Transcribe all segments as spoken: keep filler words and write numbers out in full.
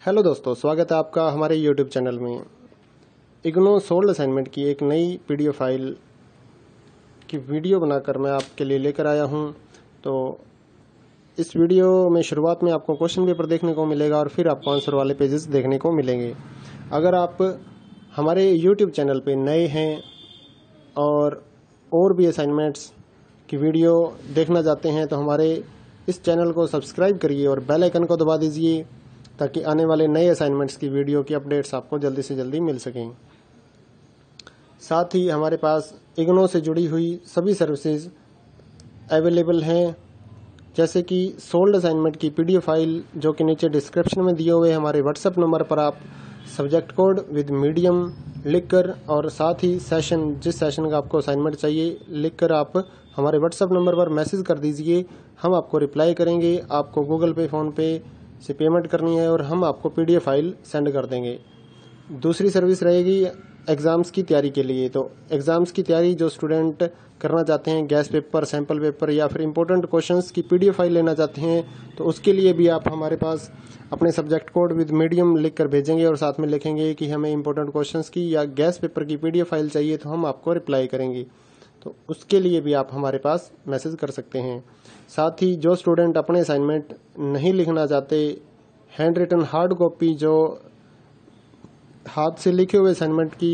Hello दोस्तों, स्वागत है आपका हमारे यूट्यूब चैनल में। इग्नो सोल्ड असाइनमेंट की एक नई पीडीएफ फाइल की वीडियो बनाकर मैं आपके लिए लेकर आया हूं। तो इस वीडियो में शुरुआत में आपको क्वेश्चन पेपर देखने को मिलेगा और फिर आपको आंसर वाले पेजेस देखने को मिलेंगे। अगर आप हमारे यूट्यूब चैनल पे नए हैं और और भी असाइनमेंट्स की वीडियो देखना चाहते हैं तो हमारे इस चैनल को सब्सक्राइब करिए और बेल आइकन को दबा दीजिए ताकि आने वाले नए असाइनमेंट्स की वीडियो की अपडेट्स आपको जल्दी से जल्दी मिल सकें। साथ ही हमारे पास इग्नो से जुड़ी हुई सभी सर्विसेज अवेलेबल हैं, जैसे कि सोल्ड असाइनमेंट की पीडीएफ फाइल जो कि नीचे डिस्क्रिप्शन में दिए हुए हमारे व्हाट्सएप नंबर पर आप सब्जेक्ट कोड विद मीडियम लिखकर और साथ ही सेशन जिस सेशन का आपको असाइनमेंट चाहिए लिखकर आप हमारे व्हाट्सएप नंबर पर मैसेज कर दीजिए। हम आपको रिप्लाई करेंगे। आपको गूगल पे, फोन पे से पेमेंट करनी है और हम आपको पीडीएफ फाइल सेंड कर देंगे। दूसरी सर्विस रहेगी एग्ज़ाम्स की तैयारी के लिए। तो एग्ज़ाम्स की तैयारी जो स्टूडेंट करना चाहते हैं, गैस पेपर, सैम्पल पेपर या फिर इंपॉर्टेंट क्वेश्चंस की पीडीएफ फाइल लेना चाहते हैं, तो उसके लिए भी आप हमारे पास अपने सब्जेक्ट कोड विद मीडियम लिख कर भेजेंगे और साथ में लिखेंगे कि हमें इंपॉर्टेंट क्वेश्चंस की या गैस पेपर की पीडीएफ फाइल चाहिए, तो हम आपको रिप्लाई करेंगे। तो उसके लिए भी आप हमारे पास मैसेज कर सकते हैं। साथ ही जो स्टूडेंट अपने असाइनमेंट नहीं लिखना चाहते, हैंड रिटन हार्ड कॉपी जो हाथ से लिखे हुए असाइनमेंट की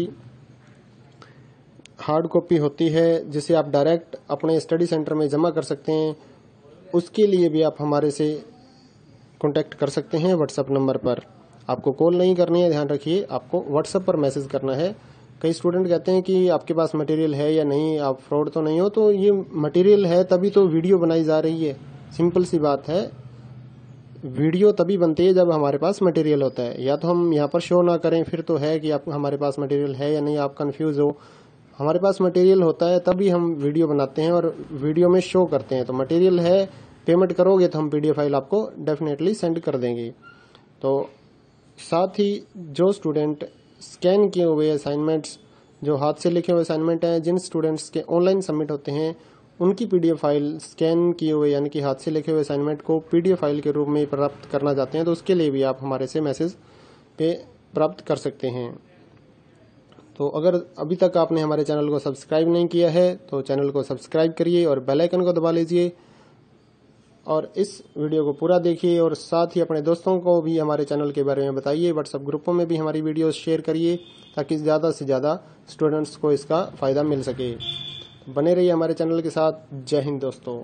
हार्ड कॉपी होती है जिसे आप डायरेक्ट अपने स्टडी सेंटर में जमा कर सकते हैं, उसके लिए भी आप हमारे से कांटेक्ट कर सकते हैं व्हाट्सएप नंबर पर। आपको कॉल नहीं करनी है, ध्यान रखिए, आपको व्हाट्सएप पर मैसेज करना है। कई स्टूडेंट कहते हैं कि आपके पास मटेरियल है या नहीं, आप फ्रॉड तो नहीं हो। तो ये मटेरियल है तभी तो वीडियो बनाई जा रही है। सिंपल सी बात है, वीडियो तभी बनती है जब हमारे पास मटेरियल होता है। या तो हम यहाँ पर शो ना करें फिर तो है कि आप हमारे पास मटेरियल है या नहीं, आप कंफ्यूज हो। हमारे पास मटेरियल होता है तभी हम वीडियो बनाते हैं और वीडियो में शो करते हैं। तो मटेरियल है, पेमेंट करोगे तो हम पीडीएफ फाइल आपको डेफिनेटली सेंड कर देंगे। तो साथ ही जो स्टूडेंट स्कैन किए हुए असाइनमेंट्स जो हाथ से लिखे हुए असाइनमेंट हैं, जिन स्टूडेंट्स के ऑनलाइन सबमिट होते हैं, उनकी पीडीएफ फाइल स्कैन किए हुए यानी कि हाथ से लिखे हुए असाइनमेंट को पीडीएफ फाइल के रूप में प्राप्त करना चाहते हैं, तो उसके लिए भी आप हमारे से मैसेज पे प्राप्त कर सकते हैं। तो अगर अभी तक आपने हमारे चैनल को सब्सक्राइब नहीं किया है तो चैनल को सब्सक्राइब करिए और बेल आइकन को दबा लीजिए और इस वीडियो को पूरा देखिए और साथ ही अपने दोस्तों को भी हमारे चैनल के बारे में बताइए। व्हाट्सएप ग्रुपों में भी हमारी वीडियोस शेयर करिए ताकि ज़्यादा से ज़्यादा स्टूडेंट्स को इसका फ़ायदा मिल सके। बने रहिए हमारे चैनल के साथ। जय हिंद दोस्तों।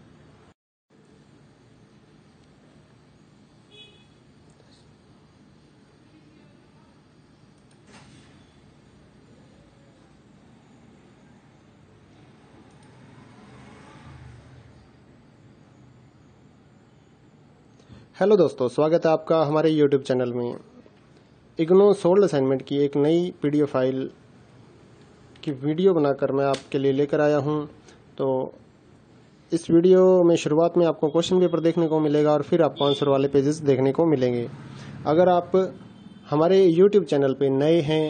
हेलो दोस्तों, स्वागत है आपका हमारे यूट्यूब चैनल में। इग्नो सोल्ड असाइनमेंट की एक नई पीडीएफ फाइल की वीडियो बनाकर मैं आपके लिए लेकर आया हूं। तो इस वीडियो में शुरुआत में आपको क्वेश्चन पेपर देखने को मिलेगा और फिर आपको आंसर वाले पेजेस देखने को मिलेंगे। अगर आप हमारे यूट्यूब चैनल पे नए हैं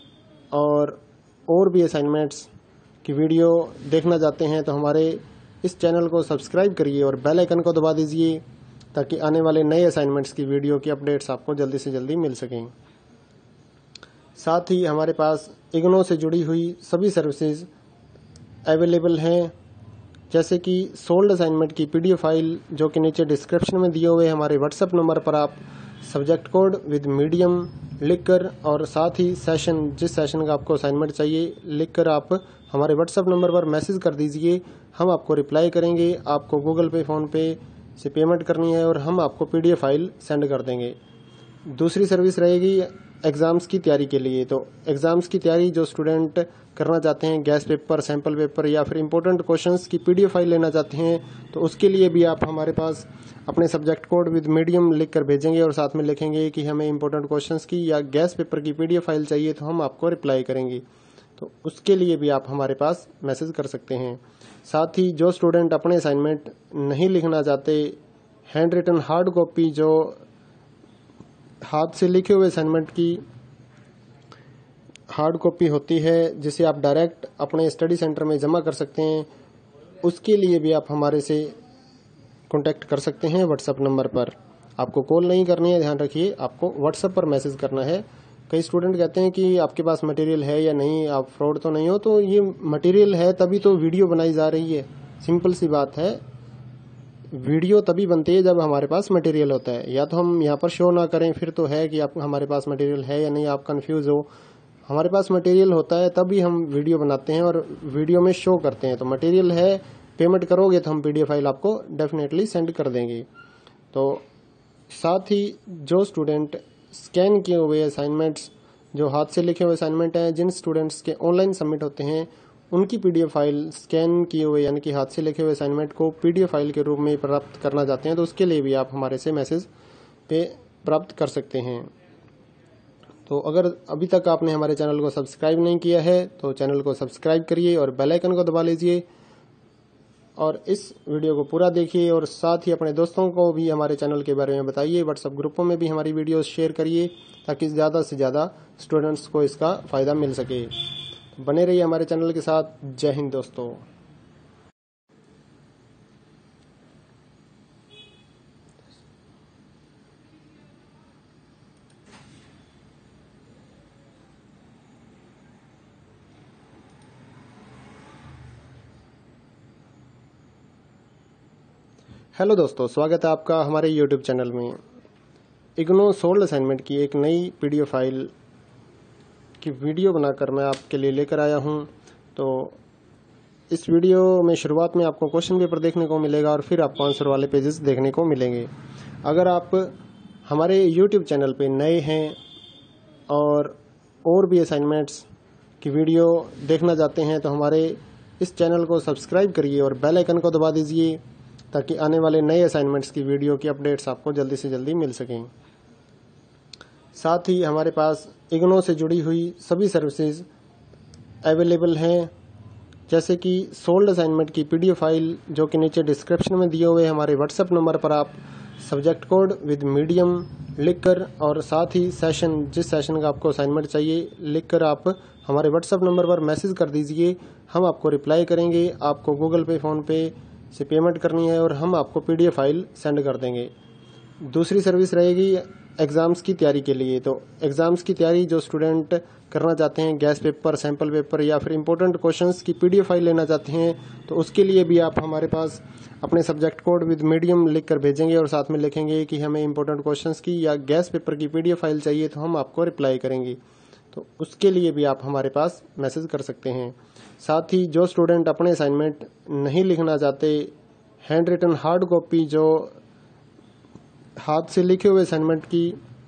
और और भी असाइनमेंट्स की वीडियो देखना चाहते हैं तो हमारे इस चैनल को सब्सक्राइब करिए और बेल आइकन को दबा दीजिए ताकि आने वाले नए असाइनमेंट्स की वीडियो की अपडेट्स आपको जल्दी से जल्दी मिल सकें। साथ ही हमारे पास इग्नो से जुड़ी हुई सभी सर्विसेज अवेलेबल हैं, जैसे कि सोल्ड असाइनमेंट की पीडीएफ फाइल जो कि नीचे डिस्क्रिप्शन में दिए हुए हमारे व्हाट्सएप नंबर पर आप सब्जेक्ट कोड विद मीडियम लिखकर और साथ ही सेशन जिस सेशन का आपको असाइनमेंट चाहिए लिखकर आप हमारे व्हाट्सएप नंबर पर मैसेज कर दीजिए। हम आपको रिप्लाई करेंगे। आपको गूगल पे, फोन पे से पेमेंट करनी है और हम आपको पीडीएफ फाइल सेंड कर देंगे। दूसरी सर्विस रहेगी एग्ज़ाम्स की तैयारी के लिए। तो एग्ज़ाम्स की तैयारी जो स्टूडेंट करना चाहते हैं, गैस पेपर, सैम्पल पेपर या फिर इंपॉर्टेंट क्वेश्चंस की पीडीएफ फाइल लेना चाहते हैं, तो उसके लिए भी आप हमारे पास अपने सब्जेक्ट कोड विद मीडियम लिख कर भेजेंगे और साथ में लिखेंगे कि हमें इंपॉर्टेंट क्वेश्चंस की या गैस पेपर की पीडीएफ फाइल चाहिए, तो हम आपको रिप्लाई करेंगे। तो उसके लिए भी आप हमारे पास मैसेज कर सकते हैं। साथ ही जो स्टूडेंट अपने असाइनमेंट नहीं लिखना चाहते, हैंड रिटन हार्ड कॉपी जो हाथ से लिखे हुए असाइनमेंट की हार्ड कॉपी होती है जिसे आप डायरेक्ट अपने स्टडी सेंटर में जमा कर सकते हैं, उसके लिए भी आप हमारे से कांटेक्ट कर सकते हैं व्हाट्सएप नंबर पर। आपको कॉल नहीं करनी है, ध्यान रखिए, आपको व्हाट्सएप पर मैसेज करना है। कई स्टूडेंट कहते हैं कि आपके पास मटेरियल है या नहीं, आप फ्रॉड तो नहीं हो। तो ये मटेरियल है तभी तो वीडियो बनाई जा रही है, सिंपल सी बात है। वीडियो तभी बनती है जब हमारे पास मटेरियल होता है। या तो हम यहाँ पर शो ना करें, फिर तो है कि आप हमारे पास मटेरियल है या नहीं, आप कंफ्यूज हो। हमारे पास मटेरियल होता है तभी हम वीडियो बनाते हैं और वीडियो में शो करते हैं। तो मटेरियल है, पेमेंट करोगे तो हम पीडीएफ फाइल आपको डेफिनेटली सेंड कर देंगे। तो साथ ही जो स्टूडेंट स्कैन किए हुए असाइनमेंट्स, जो हाथ से लिखे हुए असाइनमेंट हैं, जिन स्टूडेंट्स के ऑनलाइन सबमिट होते हैं, उनकी पीडीएफ फाइल स्कैन किए हुए यानी कि हाथ से लिखे हुए असाइनमेंट को पीडीएफ फाइल के रूप में प्राप्त करना चाहते हैं, तो उसके लिए भी आप हमारे से मैसेज पे प्राप्त कर सकते हैं। तो अगर अभी तक आपने हमारे चैनल को सब्सक्राइब नहीं किया है तो चैनल को सब्सक्राइब करिए और बेल आइकन को दबा लीजिए और इस वीडियो को पूरा देखिए और साथ ही अपने दोस्तों को भी हमारे चैनल के बारे में बताइए। व्हाट्सएप ग्रुपों में भी हमारी वीडियोस शेयर करिए ताकि ज़्यादा से ज़्यादा स्टूडेंट्स को इसका फ़ायदा मिल सके। बने रहिए हमारे चैनल के साथ। जय हिंद दोस्तों। हेलो दोस्तों, स्वागत है आपका हमारे यूट्यूब चैनल में। इग्नो सोल्ड असाइनमेंट की एक नई पीडीएफ फाइल की वीडियो बनाकर मैं आपके लिए लेकर आया हूं। तो इस वीडियो में शुरुआत में आपको क्वेश्चन पेपर देखने को मिलेगा और फिर आपको आंसर वाले पेजेस देखने को मिलेंगे। अगर आप हमारे यूट्यूब चैनल पे नए हैं और और भी असाइनमेंट्स की वीडियो देखना चाहते हैं तो हमारे इस चैनल को सब्सक्राइब करिए और बेल आइकन को दबा दीजिए ताकि आने वाले नए असाइनमेंट्स की वीडियो की अपडेट्स आपको जल्दी से जल्दी मिल सकें। साथ ही हमारे पास इग्नो से जुड़ी हुई सभी सर्विसेज अवेलेबल हैं, जैसे कि सोल्ड असाइनमेंट की पीडीएफ फाइल जो कि नीचे डिस्क्रिप्शन में दिए हुए हमारे व्हाट्सएप नंबर पर आप सब्जेक्ट कोड विद मीडियम लिखकर और साथ ही सेशन, जिस सेशन का आपको असाइनमेंट चाहिए, लिखकर आप हमारे व्हाट्सएप नंबर पर मैसेज कर दीजिए। हम आपको रिप्लाई करेंगे। आपको गूगल पे, फ़ोन पे से पेमेंट करनी है और हम आपको पीडीएफ फाइल सेंड कर देंगे। दूसरी सर्विस रहेगी एग्ज़ाम्स की तैयारी के लिए। तो एग्ज़ाम्स की तैयारी जो स्टूडेंट करना चाहते हैं, गैस पेपर, सैम्पल पेपर या फिर इंपॉर्टेंट क्वेश्चंस की पीडीएफ फाइल लेना चाहते हैं, तो उसके लिए भी आप हमारे पास अपने सब्जेक्ट कोड विद मीडियम लिख कर भेजेंगे और साथ में लिखेंगे कि हमें इंपॉर्टेंट क्वेश्चंस की या गैस पेपर की पीडीएफ फाइल चाहिए, तो हम आपको रिप्लाई करेंगे। तो उसके लिए भी आप हमारे पास मैसेज कर सकते हैं। साथ ही जो स्टूडेंट अपने असाइनमेंट नहीं लिखना चाहते, हैंड रिटन हार्ड कॉपी, जो हाथ से लिखे हुए असाइनमेंट की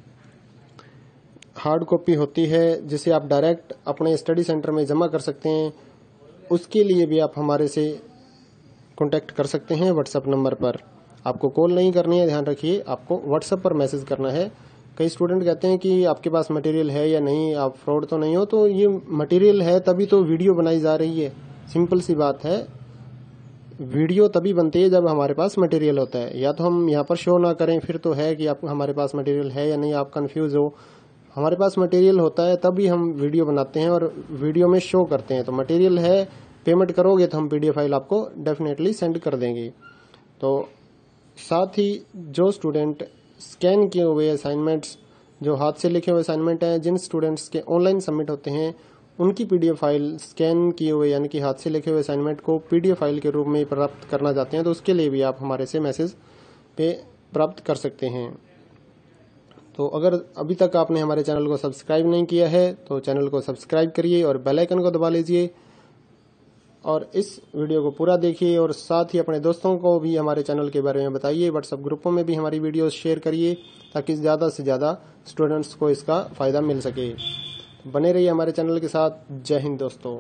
हार्ड कॉपी होती है जिसे आप डायरेक्ट अपने स्टडी सेंटर में जमा कर सकते हैं, उसके लिए भी आप हमारे से कांटेक्ट कर सकते हैं व्हाट्सएप नंबर पर। आपको कॉल नहीं करनी है, ध्यान रखिए, आपको व्हाट्सएप पर मैसेज करना है। कई स्टूडेंट कहते हैं कि आपके पास मटेरियल है या नहीं, आप फ्रॉड तो नहीं हो। तो ये मटेरियल है तभी तो वीडियो बनाई जा रही है, सिंपल सी बात है। वीडियो तभी बनती है जब हमारे पास मटेरियल होता है। या तो हम यहाँ पर शो ना करें, फिर तो है कि आप हमारे पास मटेरियल है या नहीं, आप कंफ्यूज हो। हमारे पास मटेरियल होता है तभी हम वीडियो बनाते हैं और वीडियो में शो करते हैं। तो मटेरियल है, पेमेंट करोगे तो हम पीडीएफ फाइल आपको डेफिनेटली सेंड कर देंगे। तो साथ ही जो स्टूडेंट स्कैन किए हुए असाइनमेंट्स, जो हाथ से लिखे हुए असाइनमेंट हैं, जिन स्टूडेंट्स के ऑनलाइन सबमिट होते हैं, उनकी पीडीएफ फाइल स्कैन किए हुए यानी कि हाथ से लिखे हुए असाइनमेंट को पीडीएफ फाइल के रूप में प्राप्त करना चाहते हैं, तो उसके लिए भी आप हमारे से मैसेज पे प्राप्त कर सकते हैं। तो अगर अभी तक आपने हमारे चैनल को सब्सक्राइब नहीं किया है तो चैनल को सब्सक्राइब करिए और बेल आइकन को दबा लीजिए और इस वीडियो को पूरा देखिए और साथ ही अपने दोस्तों को भी हमारे चैनल के बारे में बताइए। व्हाट्सएप ग्रुपों में भी हमारी वीडियोस शेयर करिए ताकि ज़्यादा से ज़्यादा स्टूडेंट्स को इसका फ़ायदा मिल सके। बने रहिए हमारे चैनल के साथ। जय हिंद दोस्तों।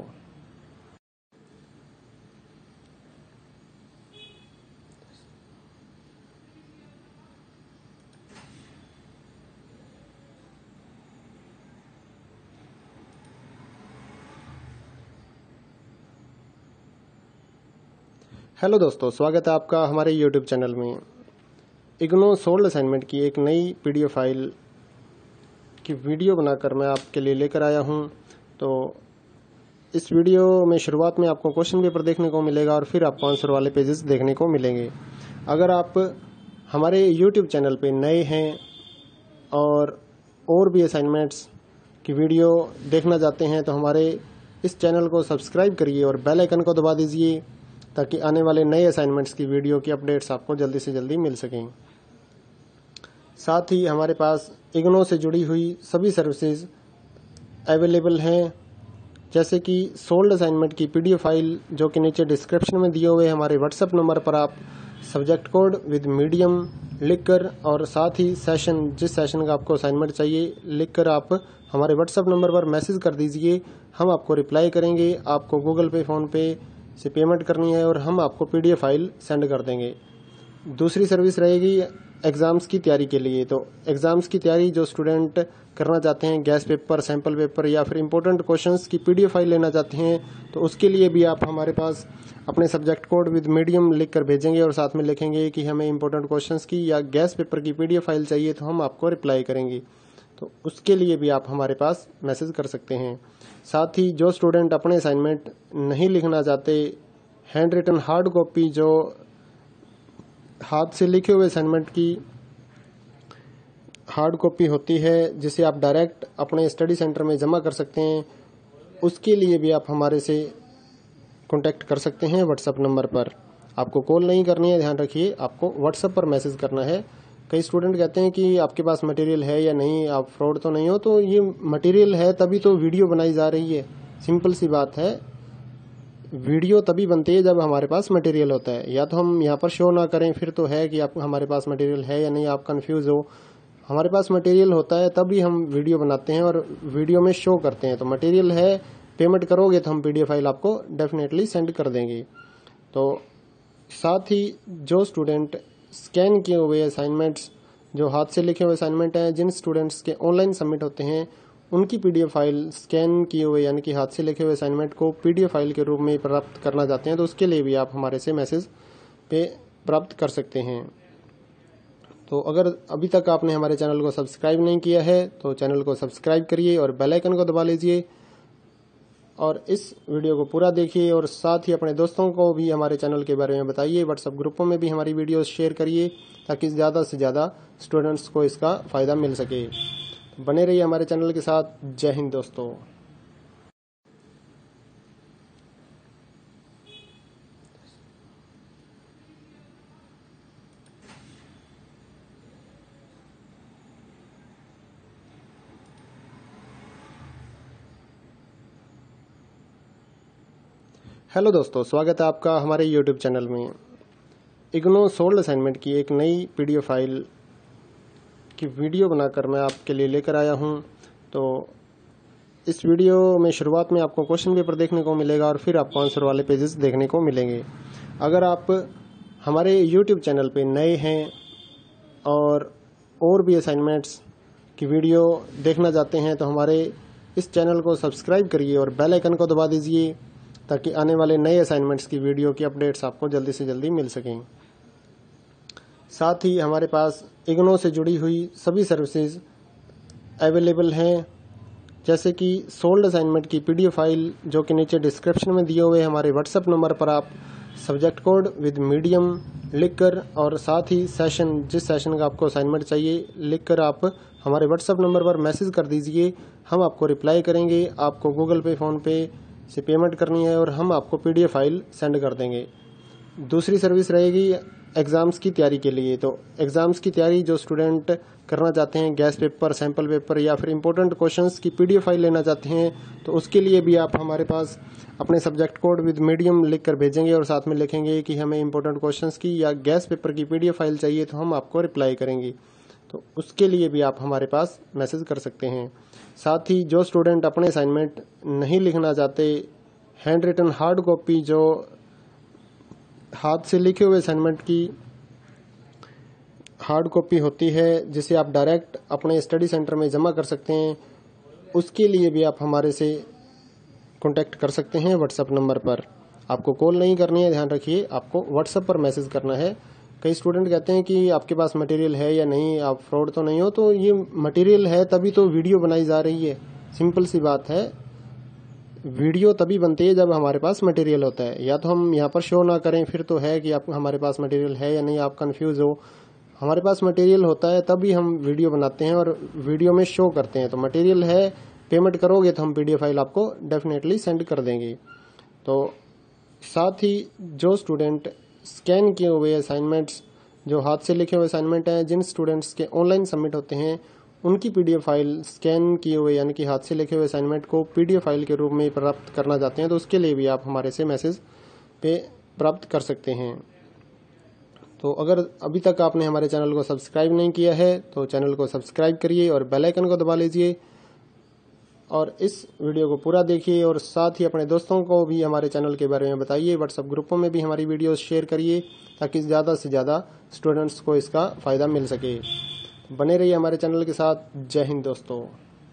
हेलो दोस्तों, स्वागत है आपका हमारे यूट्यूब चैनल में। इग्नो सोल्ड असाइनमेंट की एक नई पीडीएफ फाइल की वीडियो बनाकर मैं आपके लिए लेकर आया हूं। तो इस वीडियो में शुरुआत में आपको क्वेश्चन पेपर देखने को मिलेगा और फिर आपको आंसर वाले पेजेस देखने को मिलेंगे। अगर आप हमारे यूट्यूब चैनल पे नए हैं और और भी असाइनमेंट्स की वीडियो देखना चाहते हैं तो हमारे इस चैनल को सब्सक्राइब करिए और बेल आइकन को दबा दीजिए ताकि आने वाले नए असाइनमेंट्स की वीडियो की अपडेट्स आपको जल्दी से जल्दी मिल सकें। साथ ही हमारे पास इग्नो से जुड़ी हुई सभी सर्विसेज अवेलेबल हैं, जैसे कि सोल्ड असाइनमेंट की पीडीएफ फाइल जो कि नीचे डिस्क्रिप्शन में दिए हुए हमारे व्हाट्सएप नंबर पर आप सब्जेक्ट कोड विद मीडियम लिखकर और साथ ही सेशन जिस सेशन का आपको असाइनमेंट चाहिए लिखकर आप हमारे व्हाट्सएप नंबर पर मैसेज कर दीजिए। हम आपको रिप्लाई करेंगे। आपको गूगल पे, फोन पे से पेमेंट करनी है और हम आपको पीडीएफ फाइल सेंड कर देंगे। दूसरी सर्विस रहेगी एग्जाम्स की तैयारी के लिए। तो एग्जाम्स की तैयारी जो स्टूडेंट करना चाहते हैं, गैस पेपर, सैंपल पेपर या फिर इंपॉर्टेंट क्वेश्चंस की पीडीएफ फाइल लेना चाहते हैं तो उसके लिए भी आप हमारे पास अपने सब्जेक्ट कोड विद मीडियम लिख कर भेजेंगे और साथ में लिखेंगे कि हमें इंपॉर्टेंट क्वेश्चंस की या गैस पेपर की पीडीएफ फाइल चाहिए तो हम आपको रिप्लाई करेंगे। तो उसके लिए भी आप हमारे पास मैसेज कर सकते हैं। साथ ही जो स्टूडेंट अपने असाइनमेंट नहीं लिखना चाहते, हैंड रिटन हार्ड कॉपी जो हाथ से लिखे हुए असाइनमेंट की हार्ड कॉपी होती है जिसे आप डायरेक्ट अपने स्टडी सेंटर में जमा कर सकते हैं, उसके लिए भी आप हमारे से कांटेक्ट कर सकते हैं व्हाट्सएप नंबर पर। आपको कॉल नहीं करनी है, ध्यान रखिए, आपको व्हाट्सएप पर मैसेज करना है। कई स्टूडेंट कहते हैं कि आपके पास मटेरियल है या नहीं, आप फ्रॉड तो नहीं हो। तो ये मटेरियल है तभी तो वीडियो बनाई जा रही है। सिंपल सी बात है, वीडियो तभी बनती है जब हमारे पास मटेरियल होता है। या तो हम यहाँ पर शो ना करें फिर तो है कि आप हमारे पास मटेरियल है या नहीं, आप कंफ्यूज हो। हमारे पास मटेरियल होता है तभी हम वीडियो बनाते हैं और वीडियो में शो करते हैं। तो मटेरियल है, पेमेंट करोगे तो हम पीडीएफ फाइल आपको डेफिनेटली सेंड कर देंगे। तो साथ ही जो स्टूडेंट स्कैन किए हुए असाइनमेंट्स जो हाथ से लिखे हुए असाइनमेंट हैं, जिन स्टूडेंट्स के ऑनलाइन सबमिट होते हैं उनकी पीडीएफ फाइल स्कैन किए हुए यानी कि हाथ से लिखे हुए असाइनमेंट को पीडीएफ फाइल के रूप में प्राप्त करना चाहते हैं तो उसके लिए भी आप हमारे से मैसेज पे प्राप्त कर सकते हैं। तो अगर अभी तक आपने हमारे चैनल को सब्सक्राइब नहीं किया है तो चैनल को सब्सक्राइब करिए और बेल आइकन को दबा लीजिए और इस वीडियो को पूरा देखिए और साथ ही अपने दोस्तों को भी हमारे चैनल के बारे में बताइए। व्हाट्सएप ग्रुपों में भी हमारी वीडियोस शेयर करिए ताकि ज़्यादा से ज़्यादा स्टूडेंट्स को इसका फ़ायदा मिल सके। बने रहिए हमारे चैनल के साथ। जय हिंद दोस्तों। हेलो दोस्तों, स्वागत है आपका हमारे यूट्यूब चैनल में। इग्नो सोल्ड असाइनमेंट की एक नई पीडीएफ फाइल की वीडियो बनाकर मैं आपके लिए लेकर आया हूं। तो इस वीडियो में शुरुआत में आपको क्वेश्चन पेपर देखने को मिलेगा और फिर आपको आंसर वाले पेजेस देखने को मिलेंगे। अगर आप हमारे यूट्यूब चैनल पे नए हैं और और भी असाइनमेंट्स की वीडियो देखना चाहते हैं तो हमारे इस चैनल को सब्सक्राइब करिए और बेल आइकन को दबा दीजिए ताकि आने वाले नए असाइनमेंट्स की वीडियो की अपडेट्स आपको जल्दी से जल्दी मिल सकें। साथ ही हमारे पास इग्नो से जुड़ी हुई सभी सर्विसेज अवेलेबल हैं, जैसे कि सोल्ड असाइनमेंट की पीडीएफ फाइल जो कि नीचे डिस्क्रिप्शन में दिए हुए हमारे व्हाट्सएप नंबर पर आप सब्जेक्ट कोड विद मीडियम लिखकर और साथ ही सेशन जिस सेशन का आपको असाइनमेंट चाहिए लिखकर आप हमारे व्हाट्सएप नंबर पर मैसेज कर दीजिए। हम आपको रिप्लाई करेंगे। आपको गूगल पे, फोन पे से पेमेंट करनी है और हम आपको पीडीएफ फाइल सेंड कर देंगे। दूसरी सर्विस रहेगी एग्जाम्स की तैयारी के लिए। तो एग्जाम्स की तैयारी जो स्टूडेंट करना चाहते हैं, गैस पेपर, सैंपल पेपर या फिर इंपॉर्टेंट क्वेश्चंस की पीडीएफ फाइल लेना चाहते हैं तो उसके लिए भी आप हमारे पास अपने सब्जेक्ट कोड विद मीडियम लिख कर भेजेंगे और साथ में लिखेंगे कि हमें इंपॉर्टेंट क्वेश्चंस की या गैस पेपर की पीडीएफ फाइल चाहिए तो हम आपको रिप्लाई करेंगे। तो उसके लिए भी आप हमारे पास मैसेज कर सकते हैं। साथ ही जो स्टूडेंट अपने असाइनमेंट नहीं लिखना चाहते, हैंड रिटन हार्ड कॉपी जो हाथ से लिखे हुए असाइनमेंट की हार्ड कॉपी होती है जिसे आप डायरेक्ट अपने स्टडी सेंटर में जमा कर सकते हैं, उसके लिए भी आप हमारे से कांटेक्ट कर सकते हैं व्हाट्सएप नंबर पर। आपको कॉल नहीं करनी है, ध्यान रखिए, आपको व्हाट्सएप पर मैसेज करना है। कई स्टूडेंट कहते हैं कि आपके पास मटेरियल है या नहीं, आप फ्रॉड तो नहीं हो। तो ये मटेरियल है तभी तो वीडियो बनाई जा रही है। सिंपल सी बात है, वीडियो तभी बनती है जब हमारे पास मटेरियल होता है। या तो हम यहाँ पर शो ना करें फिर तो है कि आप हमारे पास मटेरियल है या नहीं, आप कंफ्यूज हो। हमारे पास मटेरियल होता है तभी हम वीडियो बनाते हैं और वीडियो में शो करते हैं। तो मटेरियल है, पेमेंट करोगे तो हम पीडीएफ फाइल आपको डेफिनेटली सेंड कर देंगे। तो साथ ही जो स्टूडेंट स्कैन किए हुए असाइनमेंट्स, जो हाथ से लिखे हुए असाइनमेंट हैं, जिन स्टूडेंट्स के ऑनलाइन सबमिट होते हैं, उनकी पीडीएफ फाइल स्कैन किए हुए यानी कि हाथ से लिखे हुए असाइनमेंट को पीडीएफ फाइल के रूप में प्राप्त करना चाहते हैं तो उसके लिए भी आप हमारे से मैसेज पे प्राप्त कर सकते हैं। तो अगर अभी तक आपने हमारे चैनल को सब्सक्राइब नहीं किया है तो चैनल को सब्सक्राइब करिए और बेल आइकन को दबा लीजिए और इस वीडियो को पूरा देखिए और साथ ही अपने दोस्तों को भी हमारे चैनल के बारे में बताइए। व्हाट्सएप ग्रुपों में भी हमारी वीडियोस शेयर करिए ताकि ज़्यादा से ज़्यादा स्टूडेंट्स को इसका फ़ायदा मिल सके। बने रहिए हमारे चैनल के साथ। जय हिंद दोस्तों।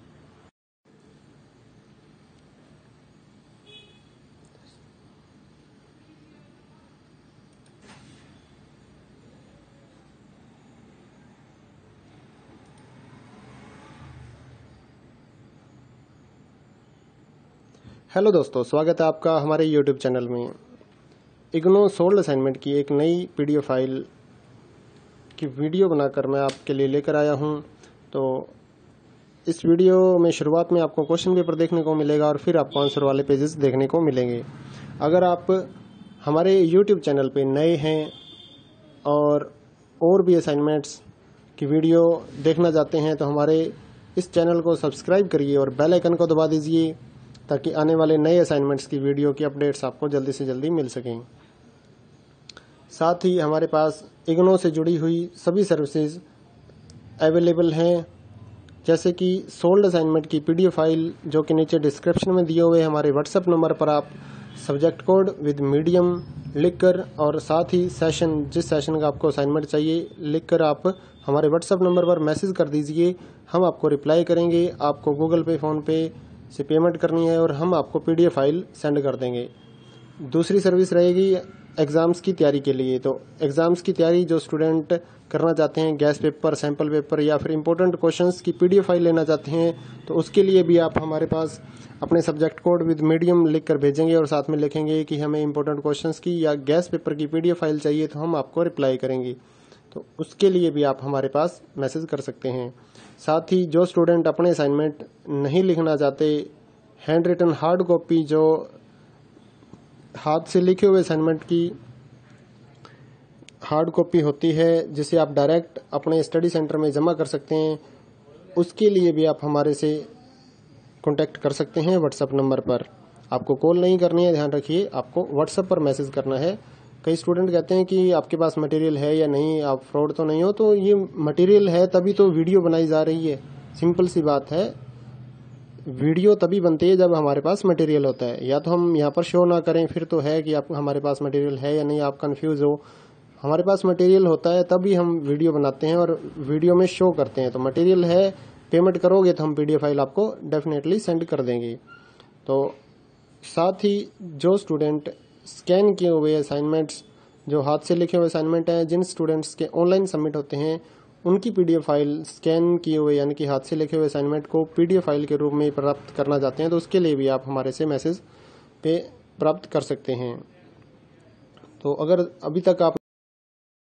हेलो दोस्तों, स्वागत है आपका हमारे यूट्यूब चैनल में। इग्नो सोल्ड असाइनमेंट की एक नई पीडीएफ फाइल की वीडियो बनाकर मैं आपके लिए लेकर आया हूं। तो इस वीडियो में शुरुआत में आपको क्वेश्चन पेपर देखने को मिलेगा और फिर आपको आंसर वाले पेजेस देखने को मिलेंगे। अगर आप हमारे यूट्यूब चैनल पे नए हैं और और भी असाइनमेंट्स की वीडियो देखना चाहते हैं तो हमारे इस चैनल को सब्सक्राइब करिए और बेल आइकन को दबा दीजिए ताकि आने वाले नए असाइनमेंट्स की वीडियो की अपडेट्स आपको जल्दी से जल्दी मिल सकें। साथ ही हमारे पास इग्नो से जुड़ी हुई सभी सर्विसेज अवेलेबल हैं, जैसे कि सोल्ड असाइनमेंट की पीडीएफ फाइल जो कि नीचे डिस्क्रिप्शन में दिए हुए हमारे व्हाट्सएप नंबर पर आप सब्जेक्ट कोड विद मीडियम लिखकर और साथ ही सेशन, जिस सेशन का आपको असाइनमेंट चाहिए, लिखकर आप हमारे व्हाट्सएप नंबर पर मैसेज कर दीजिए। हम आपको रिप्लाई करेंगे। आपको गूगल पे, फ़ोन पे से पेमेंट करनी है और हम आपको पीडीएफ फाइल सेंड कर देंगे। दूसरी सर्विस रहेगी एग्ज़ाम्स की तैयारी के लिए। तो एग्ज़ाम्स की तैयारी जो स्टूडेंट करना चाहते हैं, गैस पेपर, सैम्पल पेपर या फिर इंपॉर्टेंट क्वेश्चंस की पीडीएफ फाइल लेना चाहते हैं तो उसके लिए भी आप हमारे पास अपने सब्जेक्ट कोड विद मीडियम लिख कर भेजेंगे और साथ में लिखेंगे कि हमें इंपॉर्टेंट क्वेश्चंस की या गैस पेपर की पीडीएफ फाइल चाहिए तो हम आपको रिप्लाई करेंगे। तो उसके लिए भी आप हमारे पास मैसेज कर सकते हैं। साथ ही जो स्टूडेंट अपने असाइनमेंट नहीं लिखना चाहते, हैंड रिटन हार्ड कॉपी, जो हाथ से लिखे हुए असाइनमेंट की हार्ड कॉपी होती है जिसे आप डायरेक्ट अपने स्टडी सेंटर में जमा कर सकते हैं, उसके लिए भी आप हमारे से कांटेक्ट कर सकते हैं व्हाट्सएप नंबर पर। आपको कॉल नहीं करनी है, ध्यान रखिए, आपको व्हाट्सएप पर मैसेज करना है। कई स्टूडेंट कहते हैं कि आपके पास मटेरियल है या नहीं, आप फ्रॉड तो नहीं हो। तो ये मटेरियल है तभी तो वीडियो बनाई जा रही है। सिंपल सी बात है, वीडियो तभी बनती है जब हमारे पास मटेरियल होता है। या तो हम यहाँ पर शो ना करें फिर तो है कि आप हमारे पास मटेरियल है या नहीं, आप कंफ्यूज हो। हमारे पास मटेरियल होता है तभी हम वीडियो बनाते हैं और वीडियो में शो करते हैं। तो मटेरियल है, पेमेंट करोगे तो हम पीडीएफ फाइल आपको डेफिनेटली सेंड कर देंगे। तो साथ ही जो स्टूडेंट स्कैन किए हुए असाइनमेंट्स, जो हाथ से लिखे हुए असाइनमेंट हैं, जिन स्टूडेंट्स के ऑनलाइन सबमिट होते हैं, उनकी पीडीएफ फाइल स्कैन किए हुए यानी कि हाथ से लिखे हुए असाइनमेंट को पीडीएफ फाइल के रूप में प्राप्त करना चाहते हैं तो उसके लिए भी आप हमारे से मैसेज पे प्राप्त कर सकते हैं। तो अगर अभी तक आप